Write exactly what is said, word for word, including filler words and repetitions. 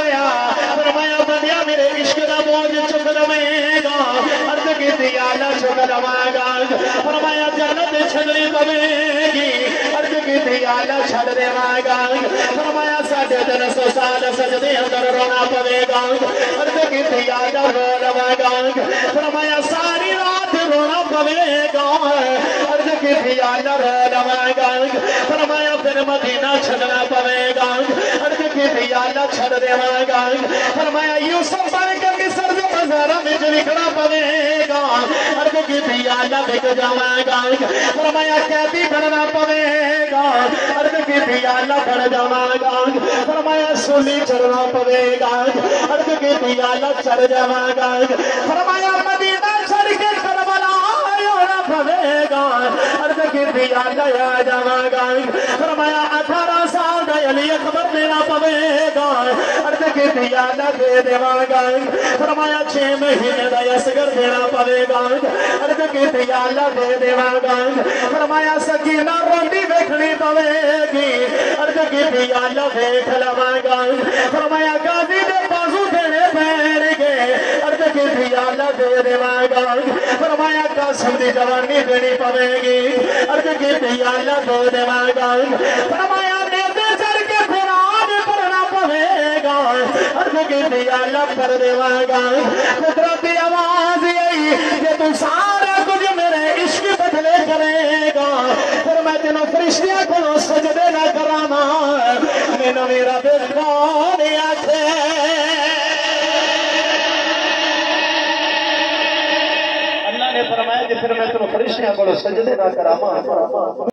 پویا فرمایا بندیا میرے عشق دا بوجھ چک لویں گا عرض کیتی یا اللہ چک لواں گا فرمایا جنت چھڈنی پوے گی عرض کیتی یا اللہ چھڈ دیواں گا فرمایا ساڑھے تین سو سال سجدے اندر رونا پوے گا عرض کیتی یا اللہ رو لواں گا فرمایا ساری رات رونا پوے گا عرض کیتی یا اللہ رو لواں گا فرمایا پھر مدینہ چھڈنا پوے گا عرض کیتی یا اللہ چھڈ دیواں گا فرمایا یوسف بن کے مصر دے بازاراں وچ وکنا پوے گا عرض کیتی یا اللہ وک جاواں گا فرمایا قیدی بننا پوے گا عرض کیتی یا اللہ بن جاواں گا فرمایا سولی چڑھنا پوے گا عرض کیتی یا اللہ چڑھ جاواں گا فرمایا مدینہ چھڑ کے کربلا آنا پوے گا عرض کیتی یا اللہ آ جاواں گا فرمایا اٹھارہ سال دا علی اکبر دینا پوے گا عرض کیتی یا اللہ دے دیواں گا فرمایا چھ مہینے دا اصغر دینا پوے گا عرض کیتی یا اللہ دے دیواں گا فرمایا سکینہ روندی ویکھنی پوے گی عرض کیتی یا اللہ ویکھ لواں گا فرمایا قاضی دے بازو دینے پین گے عرض کیتی یا اللہ دے دیواں گا فرمایا قاسم دی جوانی دینی پوے گی عرض کیتی یا اللہ دے دیواں گا فرمایا نیزے چڑھ کے قرآن پڑھنا پوے گا عرض کیتی یا اللہ پڑھ دیواں گا قدرتی آواز آئی کہ تو سارا کچھ میرے عشق بدلے کرے گا پھر میں تینوں فرشتیاں کو سجدے نہ کرانا مینوں میرا دل کون آکھے اللہ نے فرمایا کہ پھر میں تینوں فرشتیاں کو سجدے نہ کراواں